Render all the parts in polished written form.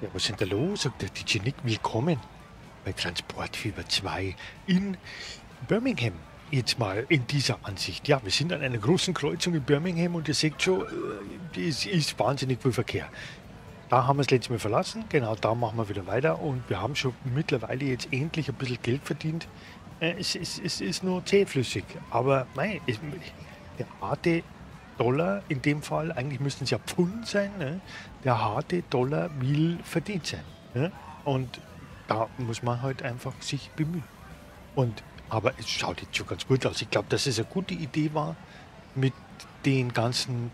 Ja, was ist denn da los? Sagt der DJ Nick. Willkommen bei Transportfieber 2 in Birmingham. Jetzt mal in dieser Ansicht. Ja, wir sind an einer großen Kreuzung in Birmingham und ihr seht schon, es ist wahnsinnig viel Verkehr. Da haben wir das letzte Mal verlassen, genau da machen wir wieder weiter und wir haben schon mittlerweile jetzt endlich ein bisschen Geld verdient. Es ist nur zähflüssig, aber mei, der harte Dollar, in dem Fall, eigentlich müssten es ja Pfund sein, ne? Der harte Dollar will verdient sein. Ne? Und da muss man halt einfach sich bemühen. Und, aber es schaut jetzt schon ganz gut aus. Ich glaube, dass es eine gute Idee war, mit den ganzen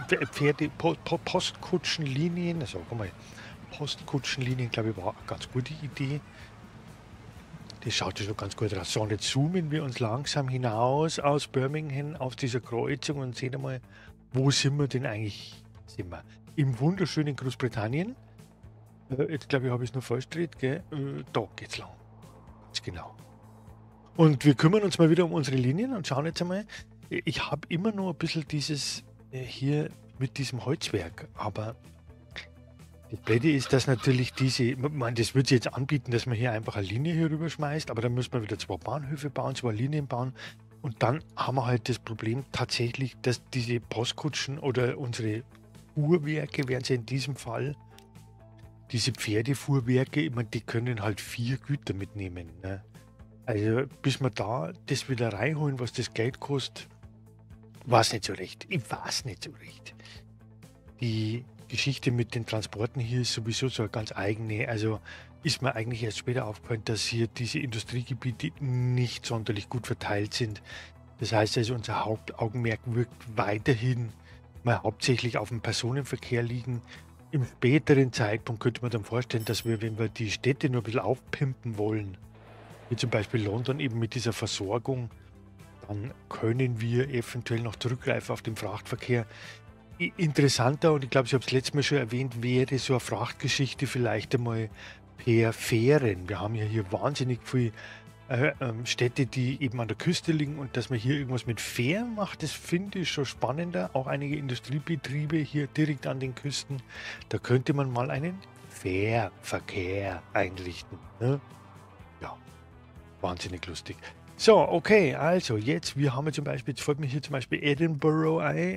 Postkutschenlinien, also guck mal, Postkutschenlinien, glaube ich, war eine ganz gute Idee. Das schaut ja schon ganz gut aus. So, und jetzt zoomen wir uns langsam hinaus aus Birmingham auf dieser Kreuzung und sehen einmal, wo sind wir denn eigentlich? Sind wir im wunderschönen Großbritannien. Jetzt glaube ich, habe ich es nur falsch gedreht, gell? Da geht's lang. Ganz genau. Und wir kümmern uns mal wieder um unsere Linien und schauen jetzt einmal. Ich habe immer noch ein bisschen dieses hier mit diesem Holzwerk, aber das Blöde ist, dass natürlich das würde sich jetzt anbieten, dass man hier einfach eine Linie hier rüber schmeißt, aber dann müsste man wieder 2 Bahnhöfe bauen, 2 Linien bauen und dann haben wir halt das Problem tatsächlich, dass diese Postkutschen oder unsere Fuhrwerke, wären sie in diesem Fall, diese Pferdefuhrwerke, ich meine, die können halt 4 Güter mitnehmen, ne? Also bis wir da das wieder reinholen, was das Geld kostet, weiß nicht so recht. Ich weiß nicht so recht. Die Geschichte mit den Transporten hier ist sowieso so eine ganz eigene. Also ist mir eigentlich erst später aufgefallen, dass hier diese Industriegebiete nicht sonderlich gut verteilt sind. Das heißt also, unser Hauptaugenmerk wird weiterhin mal hauptsächlich auf dem Personenverkehr liegen. Im späteren Zeitpunkt könnte man dann vorstellen, dass wir, wenn wir die Städte nur ein bisschen aufpimpen wollen, wie zum Beispiel London eben mit dieser Versorgung, dann können wir eventuell noch zurückgreifen auf den Frachtverkehr. Interessanter, und ich glaube, ich habe es letztes Mal schon erwähnt, wäre so eine Frachtgeschichte vielleicht einmal per Fähren. Wir haben ja hier wahnsinnig viele Städte, die eben an der Küste liegen, und dass man hier irgendwas mit Fähren macht, das finde ich schon spannender. Auch einige Industriebetriebe hier direkt an den Küsten, da könnte man mal einen Fährverkehr einrichten. Ne? Ja, wahnsinnig lustig. So, okay, also jetzt, wir haben ja zum Beispiel, jetzt fällt mir hier zum Beispiel Edinburgh ein,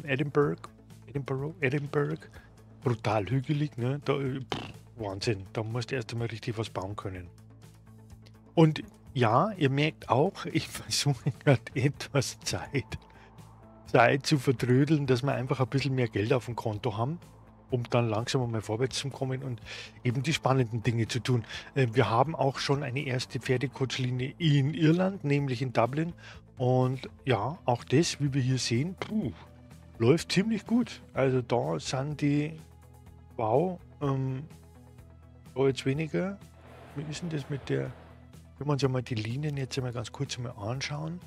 Edinburgh, brutal hügelig, ne? Da, Wahnsinn, da musst du erst einmal richtig was bauen können. Und ja, ihr merkt auch, ich versuche gerade etwas Zeit zu vertrödeln, dass wir einfach ein bisschen mehr Geld auf dem Konto haben, um dann langsam mal vorwärts zu kommen und eben die spannenden Dinge zu tun. Wir haben auch schon eine erste Pferdekutschlinie in Irland, nämlich in Dublin. Und ja, auch das, wie wir hier sehen, läuft ziemlich gut. Also da sind die, wow, da jetzt weniger. Wie ist denn das mit der, wenn wir uns ja mal die Linien jetzt einmal ganz kurz mal anschauen.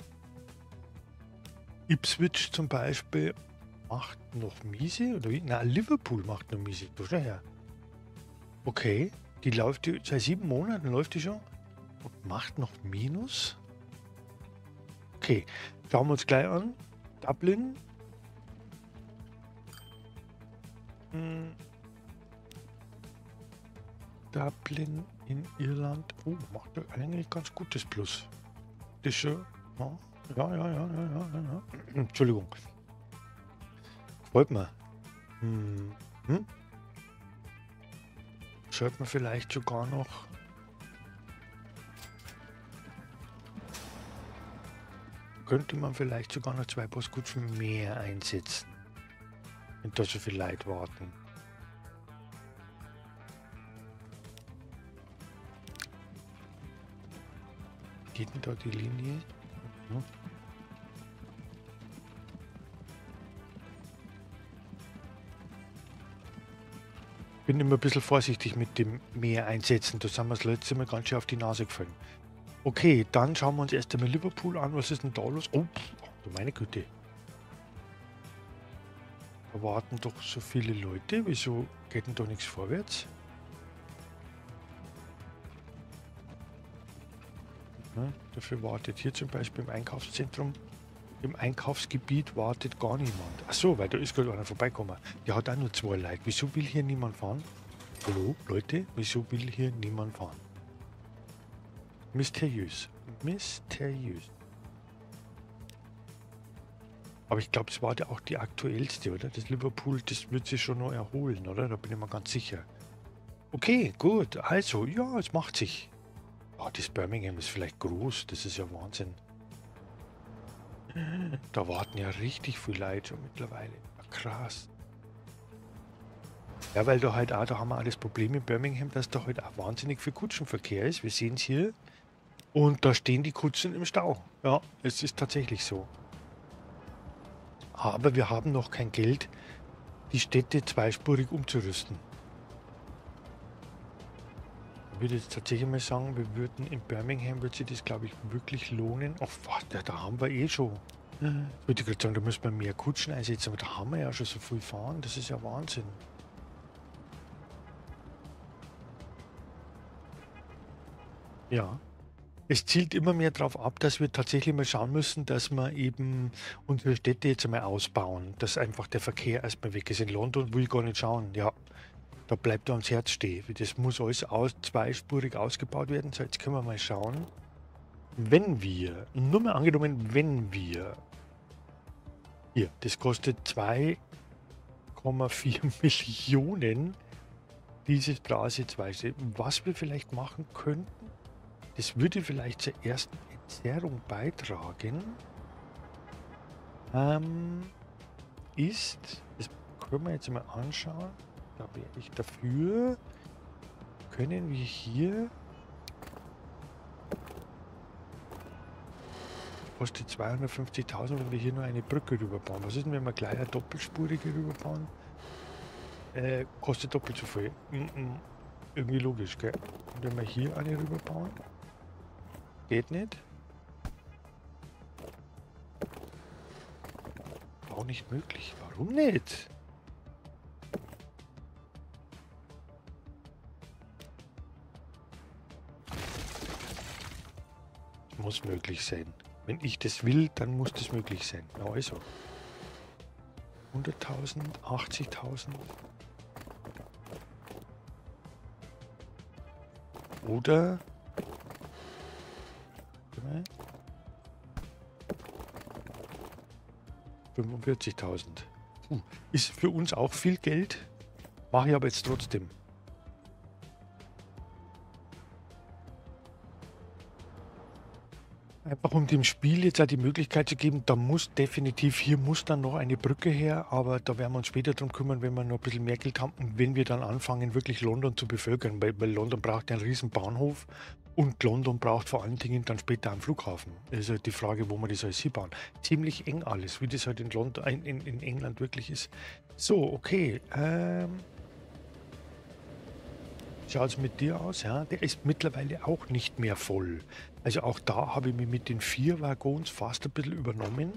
Ipswich zum Beispiel macht noch miese, oder wie? Na, Liverpool macht noch miese. Du schau her. Okay, die läuft seit 7 Monaten, läuft die schon und macht noch Minus. Okay, schauen wir uns gleich an. Dublin. Dublin in Irland. Oh, macht doch eigentlich ganz gutes Plus. Das ist schon. Ja. Entschuldigung. Freut mir. Sollte man vielleicht sogar noch. Könnte man vielleicht sogar noch 2 Postkutschen mehr einsetzen. Wenn da so viel Leute warten. Geht denn da die Linie? Ja. Bin immer ein bisschen vorsichtig mit dem mehr einsetzen. Da sind wir das letzte Mal ganz schön auf die Nase gefallen. Okay, dann schauen wir uns erst einmal Liverpool an. Was ist denn da los? Oh, du meine Güte. Da warten doch so viele Leute. Wieso geht denn da nichts vorwärts? Ja, dafür wartet hier zum Beispiel im Einkaufszentrum, im Einkaufsgebiet wartet gar niemand. Ach so, weil da ist gerade einer vorbeigekommen. Der hat auch nur 2 Leute. Wieso will hier niemand fahren? Hallo, Leute, wieso will hier niemand fahren? Mysteriös. Mysteriös. Aber ich glaube, es war auch die aktuellste, oder? Das Liverpool, das wird sich schon noch erholen, oder? Da bin ich mir ganz sicher. Okay, gut. Also, ja, es macht sich. Oh, das Birmingham ist vielleicht groß. Das ist ja Wahnsinn. Da warten ja richtig viele Leute schon mittlerweile. Ja, krass. Ja, weil da halt auch, da haben wir alles Problem in Birmingham, dass da halt auch wahnsinnig viel Kutschenverkehr ist. Wir sehen es hier. Und da stehen die Kutschen im Stau. Ja, es ist tatsächlich so. Aber wir haben noch kein Geld, die Städte zweispurig umzurüsten. Ich würde jetzt tatsächlich mal sagen, wir würden in Birmingham, wird sich das, glaube ich, wirklich lohnen. Ach, was, da haben wir eh schon. Ich würde gerade sagen, da müssen wir mehr Kutschen einsetzen, aber da haben wir ja schon so viel fahren. Das ist ja Wahnsinn. Ja. Es zielt immer mehr darauf ab, dass wir tatsächlich mal schauen müssen, dass wir eben unsere Städte jetzt einmal ausbauen, dass einfach der Verkehr erstmal weg ist. In London will ich gar nicht schauen. Ja, da bleibt er ans Herz stehen. Das muss alles zweispurig ausgebaut werden. So, jetzt können wir mal schauen. Wenn wir, nur mal angenommen, wenn wir, hier, das kostet 2,4 Millionen, diese Straße was wir vielleicht machen könnten, das würde vielleicht zur ersten Entzerrung beitragen, ist, das können wir jetzt mal anschauen, da wäre ich dafür, können wir hier, kostet 250.000, wenn wir hier nur eine Brücke rüberbauen. Was ist denn, wenn wir gleich eine doppelspurige rüberbauen? Kostet doppelt so viel. Irgendwie logisch, gell? Und wenn wir hier eine rüberbauen? Geht nicht. Auch nicht möglich. Warum nicht? Muss möglich sein. Wenn ich das will, dann muss das möglich sein. Na also. 100.000, 80.000. Oder 45.000. Ist für uns auch viel Geld. Mache ich aber jetzt trotzdem. Einfach um dem Spiel jetzt auch die Möglichkeit zu geben, da muss definitiv, hier muss dann noch eine Brücke her, aber da werden wir uns später drum kümmern, wenn wir noch ein bisschen mehr Geld haben und wenn wir dann anfangen, wirklich London zu bevölkern, weil London braucht einen riesen Bahnhof und London braucht vor allen Dingen dann später einen Flughafen. Also die Frage, wo wir das alles hinbauen. Ziemlich eng alles, wie das halt in London, in England wirklich ist. So, okay, schaut es mit dir aus? Ja, der ist mittlerweile auch nicht mehr voll. Also auch da habe ich mich mit den 4 Waggons fast ein bisschen übernommen.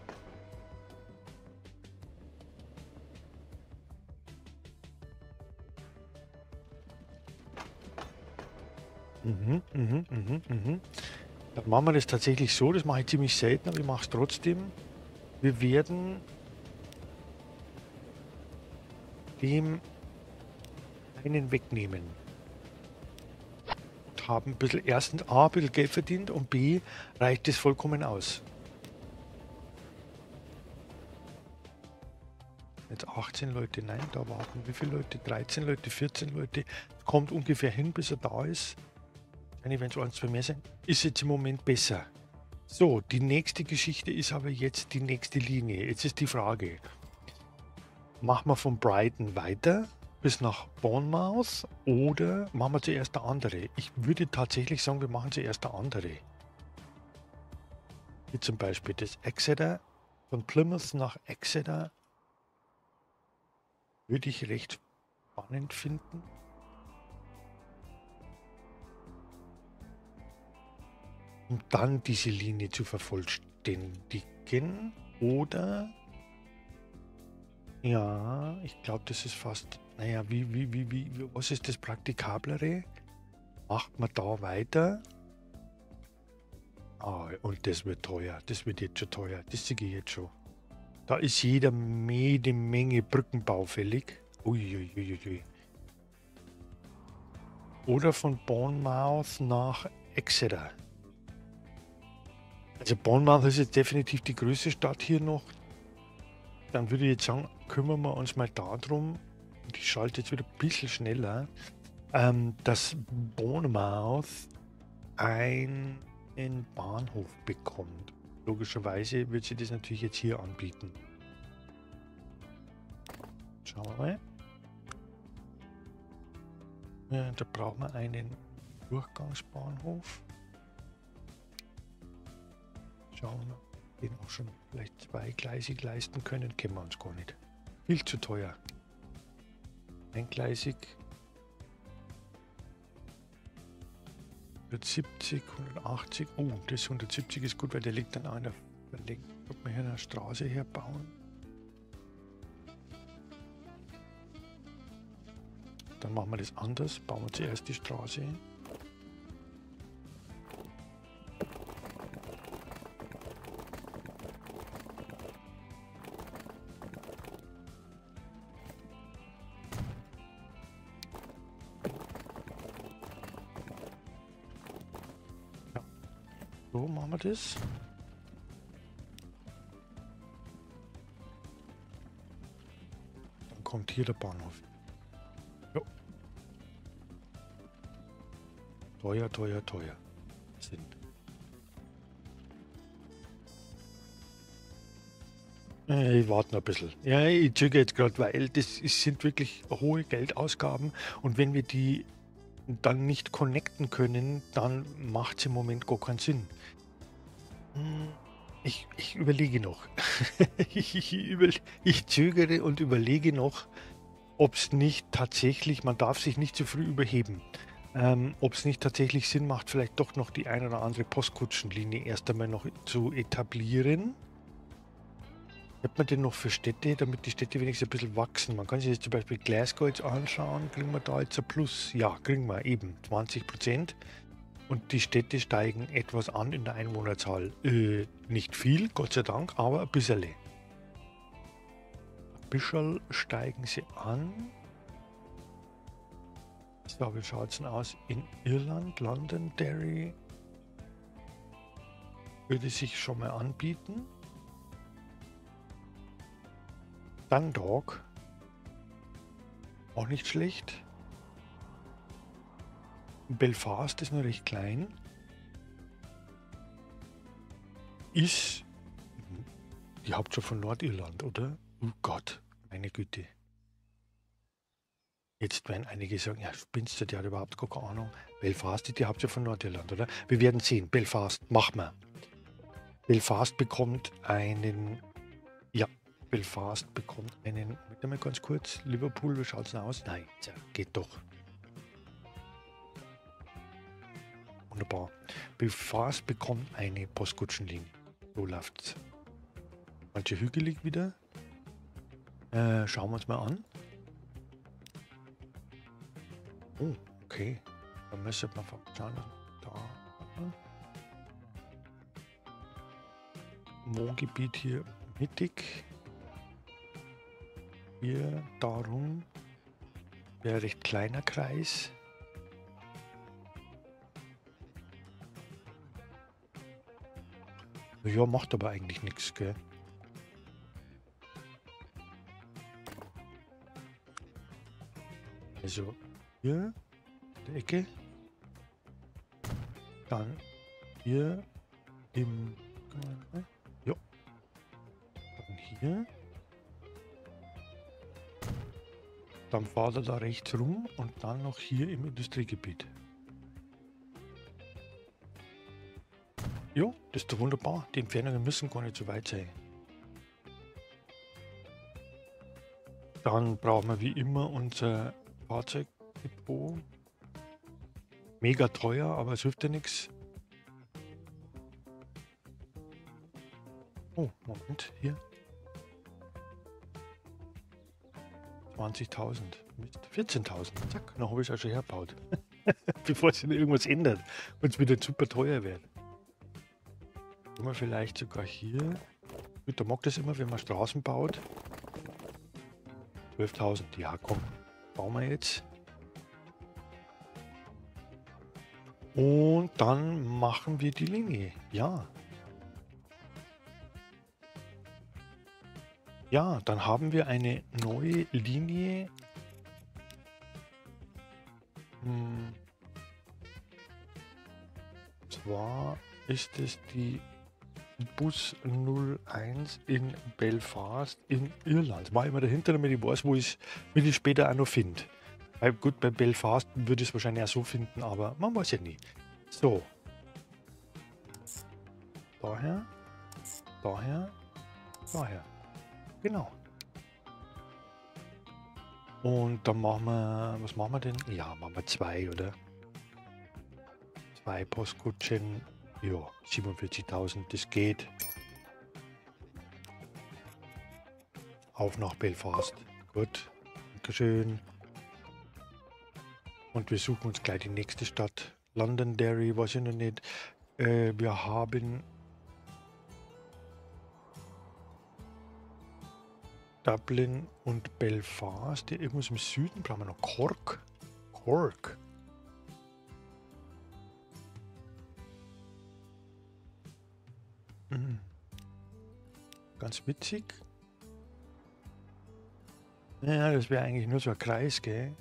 Dann machen wir das tatsächlich so, das mache ich ziemlich selten, aber ich mache es trotzdem. Wir werden dem einen wegnehmen. Haben ein bisschen, erstens A, ein bisschen Geld verdient und B, reicht es vollkommen aus. Jetzt 18 Leute, nein, da warten wie viele Leute? 13 Leute, 14 Leute. Kommt ungefähr hin, bis er da ist. Wenn es 1, 2 mehr sind, ist jetzt im Moment besser. So, die nächste Geschichte ist aber jetzt die nächste Linie. Jetzt ist die Frage, machen wir von Brighton weiter bis nach Bournemouth oder machen wir zuerst eine andere? Ich würde tatsächlich sagen, wir machen zuerst eine andere. Wie zum Beispiel das Exeter, von Plymouth nach Exeter, würde ich recht spannend finden. Um dann diese Linie zu vervollständigen. Oder, ja, ich glaube, das ist fast, naja, was ist das Praktikablere? Macht man da weiter? Ah, und das wird teuer. Das wird jetzt schon teuer. Das sehe ich jetzt schon. Da ist jede Menge Brückenbau fällig. Uiuiuiui. oder von Bournemouth nach Exeter. Also Bournemouth ist jetzt definitiv die größte Stadt hier noch. Dann würde ich jetzt sagen, kümmern wir uns mal darum. Ich schalte jetzt wieder ein bisschen schneller, dass Bournemouth einen Bahnhof bekommt. Logischerweise wird sie das natürlich jetzt hier anbieten. Schauen wir mal. Ja, da brauchen wir einen Durchgangsbahnhof. Schauen wir, den auch schon vielleicht zweigleisig leisten können, können wir uns gar nicht. Viel zu teuer. Eingleisig. 170, 180. Oh, das 170 ist gut, weil der liegt an einer Verlängerung. Ob wir hier eine Straße herbauen. Dann machen wir das anders. Bauen wir zuerst die Straße hin. So machen wir das. Dann kommt hier der Bahnhof. Jo. Teuer, teuer, teuer. Sind. Ich warte noch ein bisschen. Ja, ich zögere jetzt gerade, weil sind wirklich hohe Geldausgaben und wenn wir die dann nicht connecten können, dann macht es im Moment gar keinen Sinn. Ich überlege noch. Ich zögere und überlege noch, ob es nicht tatsächlich, man darf sich nicht zu früh überheben, ob es nicht tatsächlich Sinn macht, vielleicht doch noch die ein oder andere Postkutschenlinie erst einmal noch zu etablieren. Was hat man denn noch für Städte, damit die Städte wenigstens ein bisschen wachsen? Man kann sich jetzt zum Beispiel Glasgow jetzt anschauen. Kriegen wir da jetzt ein Plus? Ja, kriegen wir eben 20%. Und die Städte steigen etwas an in der Einwohnerzahl. Nicht viel, Gott sei Dank, aber ein bisschen. Ein bisschen steigen sie an. So, wie schaut es denn aus? In Irland, Londonderry würde sich schon mal anbieten. Dundalk, auch nicht schlecht. Belfast ist nur recht klein. Ist die Hauptstadt von Nordirland, oder? Oh Gott, meine Güte. Jetzt werden einige sagen, ja, spinnst du, der hat überhaupt gar keine Ahnung. Belfast ist die Hauptstadt von Nordirland, oder? Wir werden sehen. Belfast, machen wir. Belfast bekommt einen... Ja, Belfast bekommt einen... Warte mal ganz kurz. Liverpool, wie schaut es denn aus? Nein, geht doch. Wunderbar. Belfast bekommt eine Postkutschenlinie. So läuft's. Manche hügelig wieder. Schauen wir uns mal an. Oh, okay. Da müssen wir schauen. Da. Wohngebiet hier mittig. Hier darum. Wäre ein recht kleiner Kreis. Ja, macht aber eigentlich nichts, gell? Also hier in der Ecke. Dann hier im... Ja. Dann hier. Dann fahrt er da rechts rum und dann noch hier im Industriegebiet. Jo, das ist doch wunderbar. Die Entfernungen müssen gar nicht so weit sein. Dann brauchen wir wie immer unser Fahrzeugdepot. Mega teuer, aber es hilft ja nichts. Oh, Moment, hier. 20.000. 14.000. Zack, dann habe ich es auch schon hergebaut. Bevor sich irgendwas ändert und es wieder super teuer wird. Können wir vielleicht sogar hier. Gut, da mag das immer, wenn man Straßen baut. 12.000. Ja, komm. Bauen wir jetzt. Und dann machen wir die Linie. Ja. Ja, dann haben wir eine neue Linie. Zwar ist es die Bus 01 in Belfast in Irland. War immer dahinter, damit ich weiß, wo ich es später auch noch finde. Weil gut, bei Belfast würde ich es wahrscheinlich auch so finden, aber man weiß ja nie. So. Daher, daher, daher. Genau. Und dann machen wir, was machen wir denn? Ja, machen wir 2, oder? 2 Postkutschen. Ja, 47.000, das geht. Auf nach Belfast. Gut. Dankeschön. Und wir suchen uns gleich die nächste Stadt. Londonderry, weiß ich noch nicht. Wir haben Dublin und Belfast. Ja, irgendwas im Süden brauchen wir noch. Cork. Cork. Mhm. Ganz witzig. Ja, das wäre eigentlich nur so ein Kreis, gell?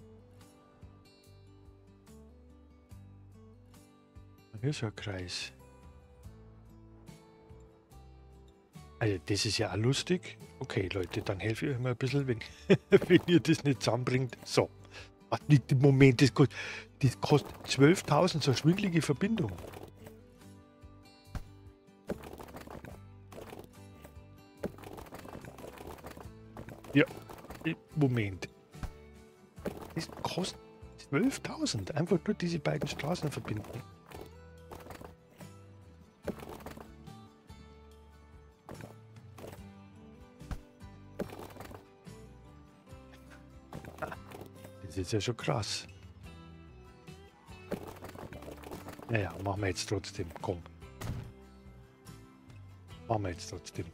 Hier ist so ein Kreis. Also das ist ja auch lustig. Okay, Leute, dann helfe ich euch mal ein bisschen, wenn, wenn ihr das nicht zusammenbringt. So. Ach, nicht im Moment, das kostet 12.000, so eine schwindelige Verbindung. Ja, Moment. Das kostet 12.000, einfach nur diese beiden Straßen verbinden. Das ist ja schon krass. Naja, machen wir jetzt trotzdem. Komm. Machen wir jetzt trotzdem.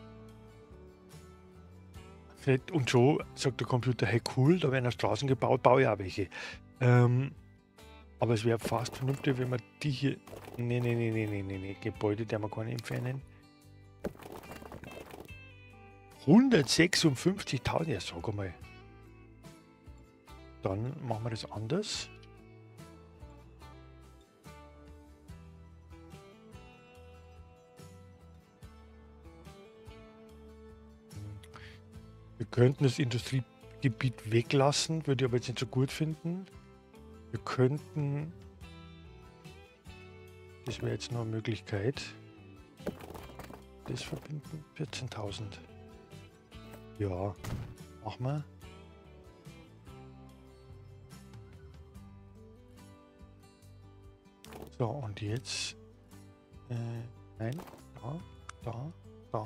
Und schon sagt der Computer, hey cool, da werden Straßen gebaut, baue ich auch welche. Aber es wäre fast vernünftig, wenn man die hier... Nee. Gebäude, der man gar nicht entfernen. 156.000, ja sag einmal. Dann machen wir das anders. Wir könnten das Industriegebiet weglassen, würde ich aber jetzt nicht so gut finden. Wir könnten... Das wäre jetzt noch eine Möglichkeit. Das verbinden. 14.000. Ja, machen wir. So, und jetzt... nein, da.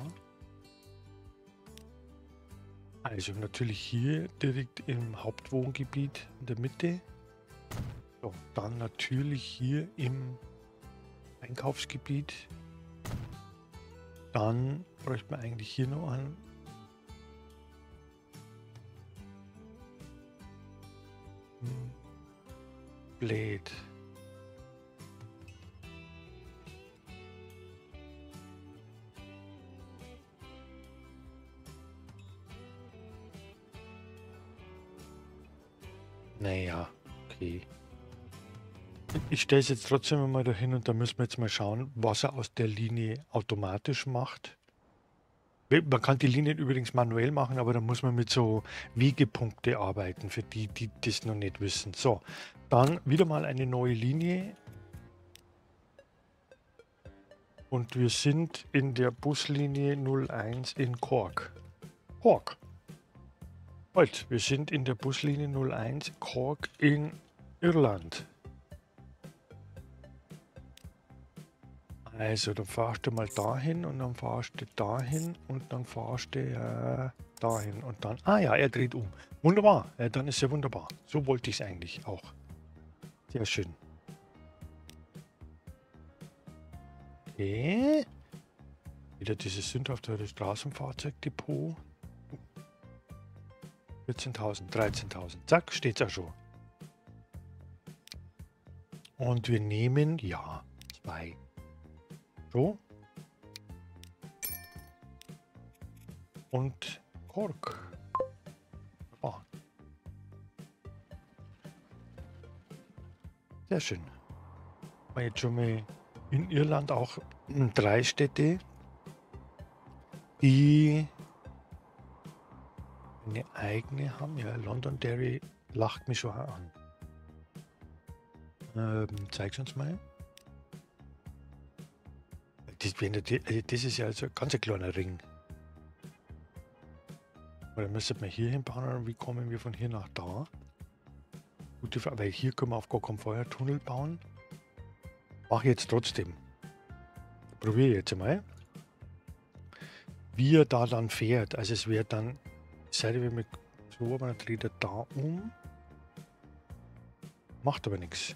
Also natürlich hier direkt im Hauptwohngebiet in der Mitte. So, dann natürlich hier im Einkaufsgebiet. Dann bräuchte man eigentlich hier noch einen. Blade. Naja, okay. Ich stelle es jetzt trotzdem mal dahin und da müssen wir jetzt mal schauen, was er aus der Linie automatisch macht. Man kann die Linien übrigens manuell machen, aber da muss man mit so Wiegepunkte arbeiten, für die, die das noch nicht wissen. So, dann wieder mal eine neue Linie. Und wir sind in der Buslinie 01 in Cork. Cork. Halt, wir sind in der Buslinie 01 Cork in Irland. Also, dann fahrst du mal dahin und dann fahrst du dahin und dann fahrst du dahin und dann... Ah ja, er dreht um. Wunderbar, dann ist ja wunderbar. So wollte ich es eigentlich auch. Sehr schön. Okay. Wieder dieses sündhafte Straßenfahrzeugdepot. 14.000, 13.000. Zack, steht's auch schon. Und wir nehmen, ja, 2. So. Und Kork. Oh. Sehr schön. War jetzt schon mal in Irland auch 3 Städte, die eine eigene haben. Ja, Londonderry lacht mich schon an. Zeig's uns mal. Das ist ja also ein ganz kleiner Ring. Oder müssen wir hier hinbauen oder wie kommen wir von hier nach da? Gute Frage, weil hier können wir auf gar keinen Feuertunnel bauen. Mache ich jetzt trotzdem. Probiere jetzt mal. Wie er da dann fährt. Also es wird dann, seid wir mit so, aber dann dreht er da um. Macht aber nichts.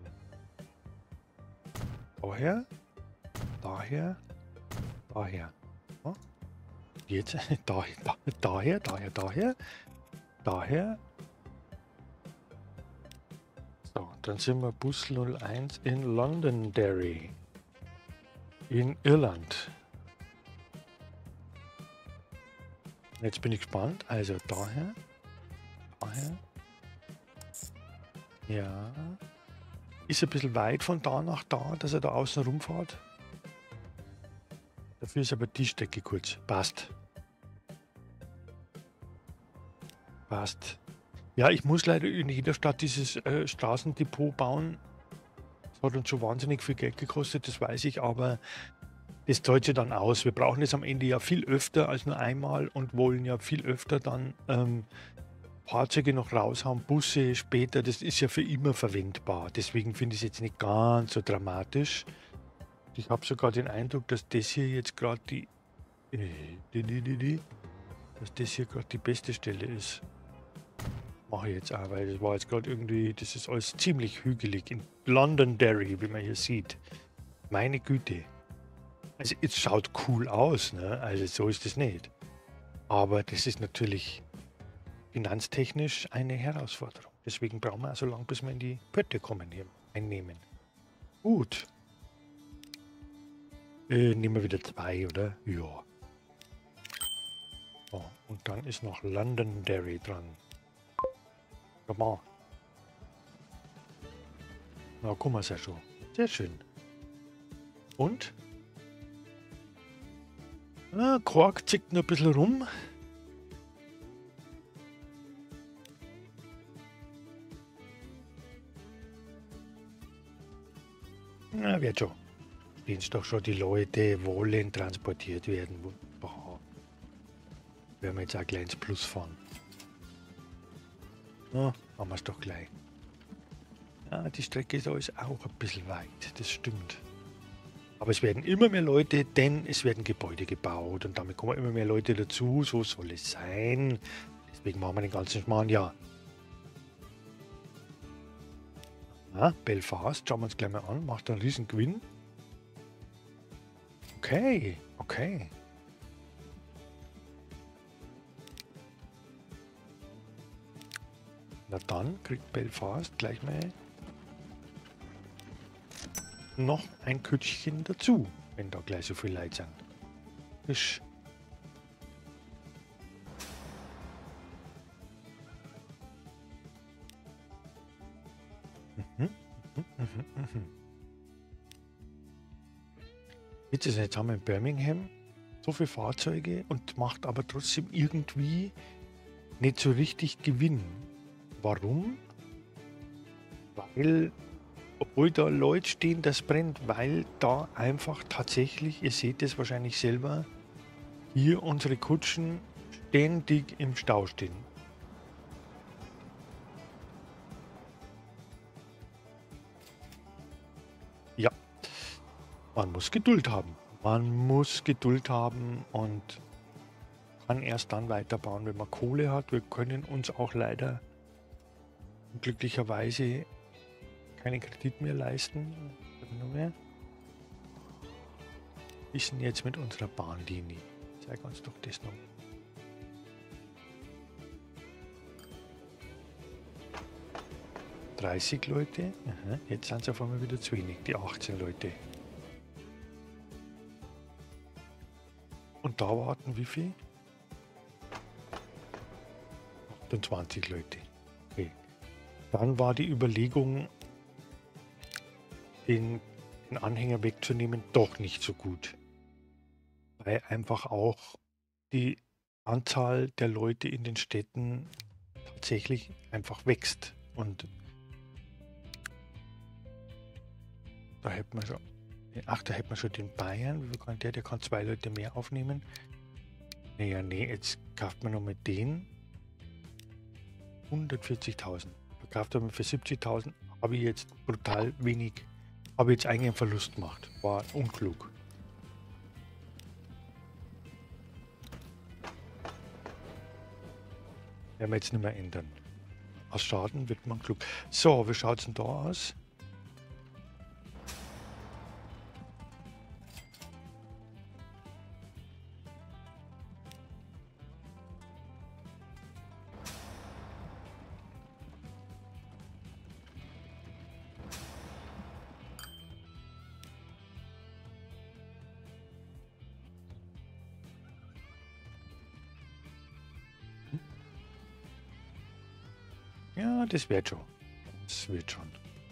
Daher, daher, daher. Ja. Jetzt daher, daher. So, dann sind wir Bus 01 in Londonderry. In Irland. Jetzt bin ich gespannt. Also daher. Ja. Ist ein bisschen weit von da nach da, dass er da außen rumfährt. Dafür ist aber die Strecke kurz. Passt. Passt. Ja, ich muss leider in jeder Stadt dieses Straßendepot bauen. Das hat uns schon wahnsinnig viel Geld gekostet, das weiß ich, aber das zahlt sich dann aus. Wir brauchen es am Ende ja viel öfter als nur einmal und wollen ja viel öfter dann Fahrzeuge noch raushauen, Busse später, das ist ja für immer verwendbar. Deswegen finde ich es jetzt nicht ganz so dramatisch. Ich habe sogar den Eindruck, dass das hier jetzt gerade die beste Stelle ist. Mache ich jetzt auch, weil das war jetzt gerade irgendwie, das ist alles ziemlich hügelig in Londonderry, wie man hier sieht. Meine Güte. Also es schaut cool aus, ne? Also so ist es nicht. Aber das ist natürlich finanztechnisch eine Herausforderung. Deswegen brauchen wir so lange, bis wir in die Pötte kommen, hier einnehmen. Gut. Nehmen wir wieder 2, oder? Ja. So, und dann ist noch Londonderry dran. Come on. Na, guck mal, sehr schön. Sehr schön. Und? Quark zickt nur ein bisschen rum. Na, wird schon. Sehen doch schon, die Leute wollen transportiert werden. Wunderbar. Werden wir jetzt auch ein kleines Plus fahren. Na, haben wir es doch gleich. Ja, die Strecke ist alles auch ein bisschen weit, das stimmt. Aber es werden immer mehr Leute, denn es werden Gebäude gebaut und damit kommen immer mehr Leute dazu. So soll es sein. Deswegen machen wir den ganzen Schmarrn, ja. Belfast, schauen wir uns gleich mal an, macht einen riesen Gewinn. Okay, okay. Na dann kriegt Belfast gleich mal noch ein Kütchen dazu, wenn da gleich so viel Leute sind. Fisch. Jetzt haben wir in Birmingham so viele Fahrzeuge und macht aber trotzdem irgendwie nicht so richtig Gewinn. Warum? Weil, obwohl da Leute stehen, das brennt, weil da einfach tatsächlich, ihr seht es wahrscheinlich selber, hier unsere Kutschen ständig im Stau stehen. Ja, man muss Geduld haben. Man muss Geduld haben und kann erst dann weiterbauen, wenn man Kohle hat. Wir können uns auch leider glücklicherweise keinen Kredit mehr leisten. Wir sind jetzt mit unserer Bahnlinie. Zeig uns doch das noch. 30 Leute. Aha, jetzt sind es auf einmal wieder zu wenig, die 18 Leute. Und da warten wie viel? 28 Leute. Okay. Dann war die Überlegung, den Anhänger wegzunehmen, doch nicht so gut. Weil einfach auch die Anzahl der Leute in den Städten tatsächlich einfach wächst. Und da hätten wir schon, da hätten wir schon den Bayern. Wie viel kann der? Der kann 2 Leute mehr aufnehmen. Naja, nee, jetzt kauft man noch mit den 140.000. Verkauft man für 70.000, habe ich jetzt brutal wenig, habe jetzt eigentlich einen Verlust gemacht. War unklug. Werden wir jetzt nicht mehr ändern. Aus Schaden wird man klug. So, wie schaut es denn da aus? Ja, das wird schon. Das wird schon.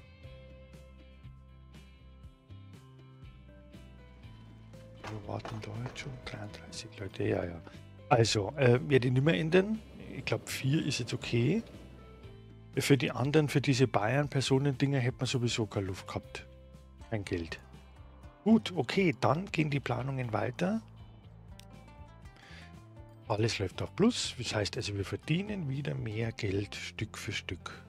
Wir warten da jetzt schon 33 Leute. Ja, ja. Also, werde ich nicht mehr ändern. Ich glaube, 4 ist jetzt okay. Für die anderen, für diese Bayern-Personen-Dinger hätte man sowieso keine Luft gehabt. Kein Geld. Gut, okay, dann gehen die Planungen weiter. Alles läuft auf Plus, das heißt also, wir verdienen wieder mehr Geld Stück für Stück.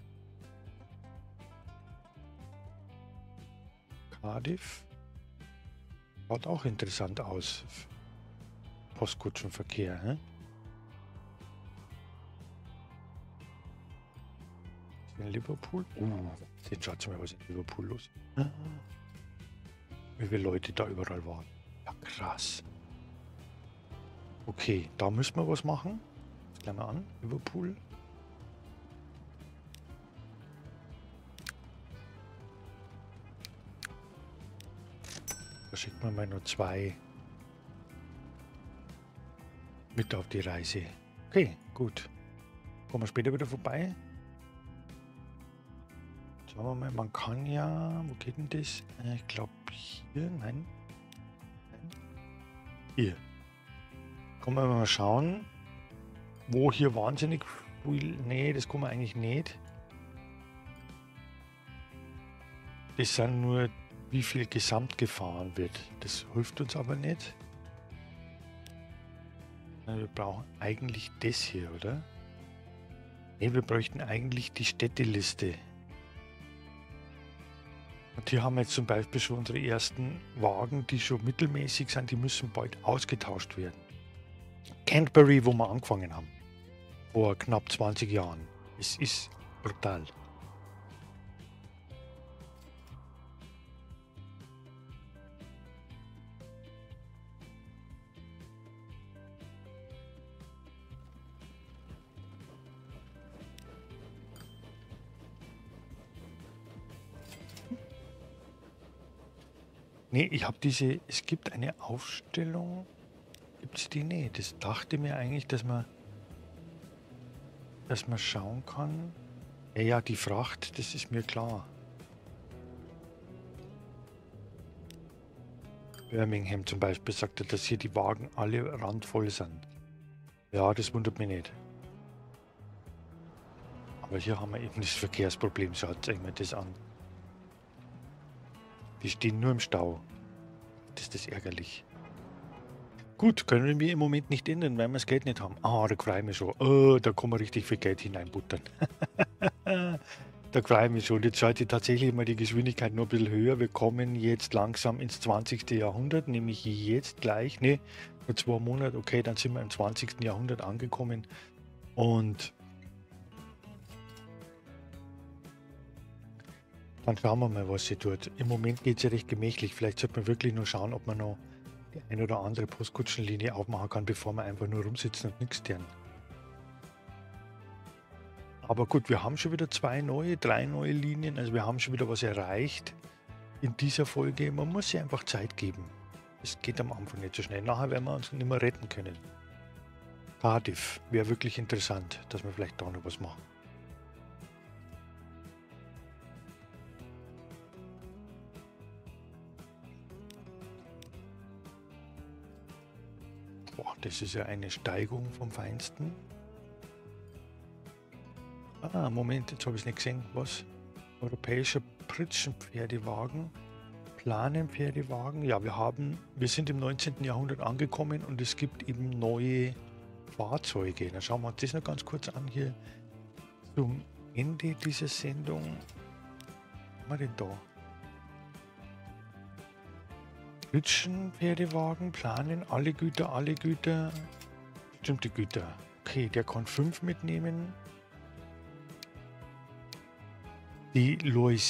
Cardiff schaut auch interessant aus. Postkutschenverkehr, hä? In Liverpool? Den schaut mal, was in Liverpool los ist. Wie viele Leute da überall waren. Ja, krass. Okay, da müssen wir was machen. Jetzt gleich mal an. Liverpool. Da schickt man mal nur 2 mit auf die Reise. Okay, gut. Kommen wir später wieder vorbei. Schauen wir mal, man kann ja... Wo geht denn das? Ich glaube hier. Nein. Hier. Können wir mal schauen, wo hier wahnsinnig viel... Nee, das kann man eigentlich nicht. Das sind nur, wie viel gesamt gefahren wird. Das hilft uns aber nicht. Wir brauchen eigentlich das hier, oder? Ne, wir bräuchten eigentlich die Städteliste. Und hier haben wir jetzt zum Beispiel schon unsere ersten Wagen, die schon mittelmäßig sind, die müssen bald ausgetauscht werden. Canterbury, wo wir angefangen haben, vor knapp 20 Jahren. Es ist brutal. Nee, ich habe diese, es gibt eine Aufstellung, gibt es die nicht? Das dachte mir eigentlich, dass man schauen kann. Ja, die Fracht, das ist mir klar. Birmingham zum Beispiel sagt er, dass hier die Wagen alle randvoll sind. Ja, das wundert mich nicht. Aber hier haben wir eben das Verkehrsproblem, schaut euch mal das an. Die stehen nur im Stau. Das ist das ärgerlich. Gut, können wir im Moment nicht ändern, weil wir das Geld nicht haben. Ah, da freue ich mich schon. Oh, da kann man richtig viel Geld hineinbuttern. Da freue ich mich schon. Jetzt schalte ich tatsächlich mal die Geschwindigkeit nur ein bisschen höher. Wir kommen jetzt langsam ins 20. Jahrhundert, nämlich jetzt gleich. Ne, nur 2 Monate. Okay, dann sind wir im 20. Jahrhundert angekommen. Und dann schauen wir mal, was sie tut. Im Moment geht es ja recht gemächlich. Vielleicht sollte man wirklich nur schauen, ob man noch die eine oder andere Postkutschenlinie aufmachen kann, bevor wir einfach nur rumsitzen und nichts tun. Aber gut, wir haben schon wieder 2 neue, 3 neue Linien. Also wir haben schon wieder was erreicht in dieser Folge. Man muss sich einfach Zeit geben. Es geht am Anfang nicht so schnell. Nachher werden wir uns nicht mehr retten können. Cardiff wäre wirklich interessant, dass wir vielleicht da noch was machen. Boah, das ist ja eine Steigung vom Feinsten. Ah, Moment, jetzt habe ich es nicht gesehen. Was? Europäischer Pritschenpferdewagen. Planenpferdewagen. Ja, wir sind im 19. Jahrhundert angekommen und es gibt eben neue Fahrzeuge. Dann schauen wir uns das noch ganz kurz an hier zum Ende dieser Sendung. Was haben wir denn da? Pritschenpferdewagen, planen, alle Güter, bestimmte Güter. Okay, der kann 5 mitnehmen. Die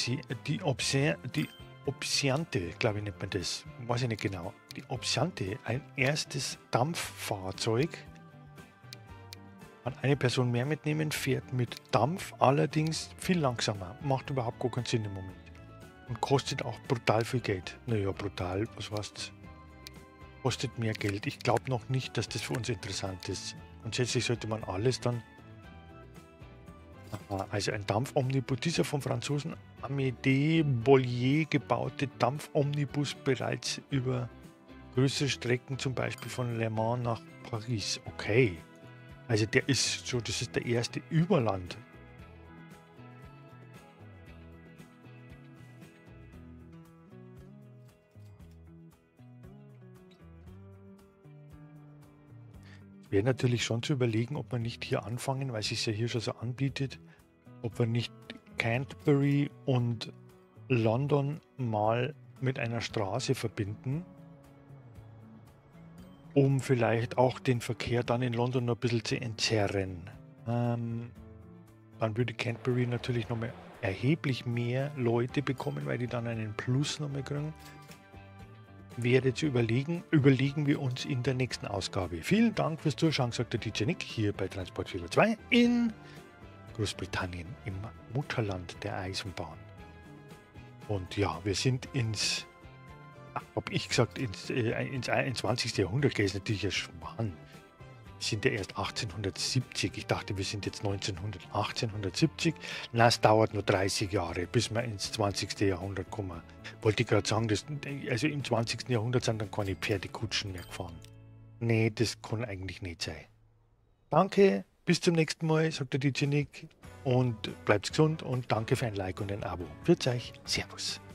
Opsiante, glaube ich, nennt man das. Weiß ich nicht genau. Die Opsiante, ein erstes Dampffahrzeug. Kann eine Person mehr mitnehmen, fährt mit Dampf, allerdings viel langsamer. Macht überhaupt gar keinen Sinn im Moment. Und kostet auch brutal viel Geld. Naja, brutal, was heißt's? Kostet mehr Geld. Ich glaube noch nicht, dass das für uns interessant ist. Grundsätzlich sollte man alles dann... Also ein Dampfomnibus, dieser vom Franzosen Amédée Bollier gebaute Dampfomnibus bereits über größere Strecken, zum Beispiel von Le Mans nach Paris. Okay, also der ist so, das ist der erste Überland. Wäre natürlich schon zu überlegen, ob wir nicht hier anfangen, weil es sich ja hier schon so anbietet, ob wir nicht Canterbury und London mal mit einer Straße verbinden, um vielleicht auch den Verkehr dann in London noch ein bisschen zu entzerren. Dann würde Canterbury natürlich noch mal erheblich mehr Leute bekommen, weil die dann einen Plus noch mal kriegen. Wäre zu überlegen wir uns in der nächsten Ausgabe. Vielen Dank fürs Zuschauen, sagt der DJ Nick hier bei Transportfieber 2 in Großbritannien, im Mutterland der Eisenbahn. Und ja, wir sind ins 20. Jahrhundert, geht es natürlich ein Schmarrn. Wir sind ja erst 1870. Ich dachte, wir sind jetzt 1870. Na, es dauert nur 30 Jahre, bis wir ins 20. Jahrhundert kommen. Wollte ich gerade sagen, also im 20. Jahrhundert sind dann keine Pferdekutschen mehr gefahren. Nee, das kann eigentlich nicht sein. Danke, bis zum nächsten Mal, sagt der DJ Nick. Und bleibt gesund und danke für ein Like und ein Abo. Für euch, Servus.